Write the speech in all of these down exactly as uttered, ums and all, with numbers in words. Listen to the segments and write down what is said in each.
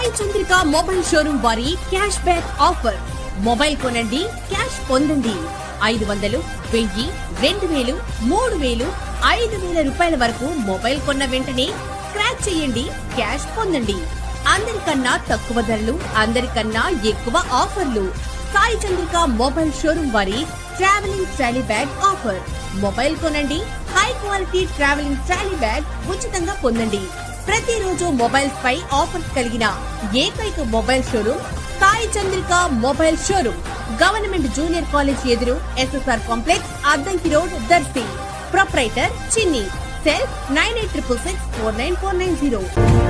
Sai Chandrika mobile showroom వారి cash back offer. Mobile కొనండి, cash పొందండి. ఐదు వందలు, వెయ్యి, రెండు వేలు, మూడు వేలు, ఐదు వేల రూపాయల వరకు మొబైల్ కొన్న వెంటనే స్క్రాచ్ చేయండి, క్యాష్ పొందండి. అందరికన్నా తక్కువ ధరలు, అందరికన్నా ఎక్కువ ఆఫర్లు. సాయి చంద్రిక మొబైల్ షోరూమ్ వారి travelling trolley bag offer. Mobile కొనండి, high quality travelling trolley bag ఉచితంగా పొందండి. ప్రతిరోజు మొబైల్స్ పై ఆఫర్స్ కలిగిన ఏకైక mobile showroom Sai Chandrika mobile showroom. Government junior college ఎదురు, SSR complex, Addanki road, Darsi. Proprietor Chinni. Cell nine eight triple six four nine four nine zero.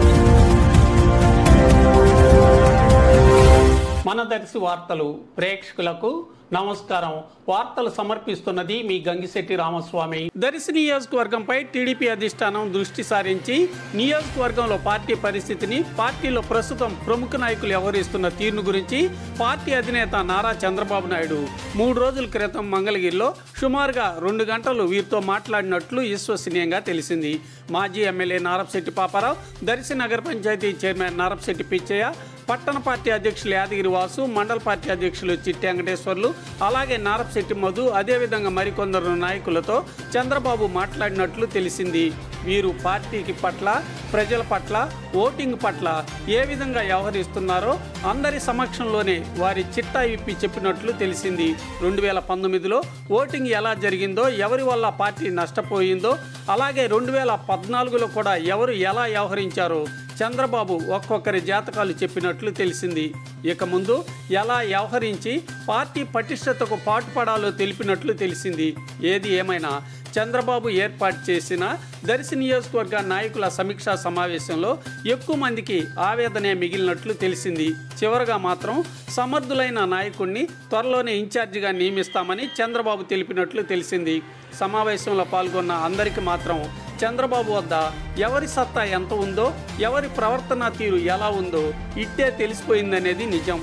మన దర్శి వార్తలు ప్రేక్షకులకు నమస్కారం. వార్తలు సమర్పిస్తున్నది మీ గంగిశెట్టి రామస్వామి. దర్శి నియోజకవర్గంపై టీడీపీ అధిష్టానం దృష్టి సారించి నియోజకవర్గంలో పార్టీ పరిస్థితిని, పార్టీలో ప్రస్తుతం ప్రముఖ నాయకులు వ్యవహరిస్తున్న తీరును గురించి పార్టీ అధినేత నారా చంద్రబాబు నాయుడు మూడు రోజుల క్రితం మంగళగిరిలో సుమారుగా రెండు గంటలు వీరితో మాట్లాడినట్లు విశ్వసనీయంగా తెలిసింది. మాజీ ఎమ్మెల్యే నారపశెట్టి పాపారావు, దర్శి నగర పంచాయతీ చైర్మన్ నారపశెట్టి పిచ్చయ్య, పట్టణ పార్టీ అధ్యక్షులు యాదగిరి వాసు, మండల పార్టీ అధ్యక్షులు చిట్టి వెంకటేశ్వర్లు, అలాగే నారపశెట్టి మధు, అదేవిధంగా మరికొందరు నాయకులతో చంద్రబాబు మాట్లాడినట్లు తెలిసింది. వీరు పార్టీకి పట్ల, ప్రజల పట్ల, ఓటింగ్ పట్ల ఏ విధంగా వ్యవహరిస్తున్నారో అందరి సమక్షంలోనే వారి చిట్టా విప్పి చెప్పినట్లు తెలిసింది. రెండు వేల పంతొమ్మిదిలో ఓటింగ్ ఎలా జరిగిందో, ఎవరి వల్ల పార్టీ నష్టపోయిందో, అలాగే రెండు వేల పద్నాలుగులో కూడా ఎవరు ఎలా వ్యవహరించారో చంద్రబాబు ఒక్కొక్కరి జాతకాలు చెప్పినట్లు తెలిసింది. ఇక ముందు ఎలా వ్యవహరించి పార్టీ పటిష్టతకు పాటుపడాలో తెలిపినట్లు తెలిసింది. ఏది ఏమైనా చంద్రబాబు ఏర్పాటు చేసిన దర్శి నియోజకవర్గ నాయకుల సమీక్షా సమావేశంలో ఎక్కువ మందికి ఆవేదనే మిగిలినట్లు తెలిసింది. చివరగా మాత్రం సమర్థులైన నాయకుడిని త్వరలోనే ఇన్ఛార్జిగా నియమిస్తామని చంద్రబాబు తెలిపినట్లు తెలిసింది. సమావేశంలో పాల్గొన్న అందరికీ మాత్రం చంద్రబాబు వద్ద ఎవరి సత్తా ఎంత ఉందో, ఎవరి ప్రవర్తన తీరు ఎలా ఉందో ఇట్టే తెలిసిపోయిందనేది నిజం.